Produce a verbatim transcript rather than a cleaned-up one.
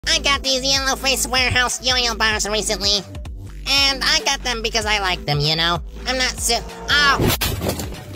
I got these yellow face warehouse yo-yo bars recently. And I got them because I like them, you know? I'm not so- Oh!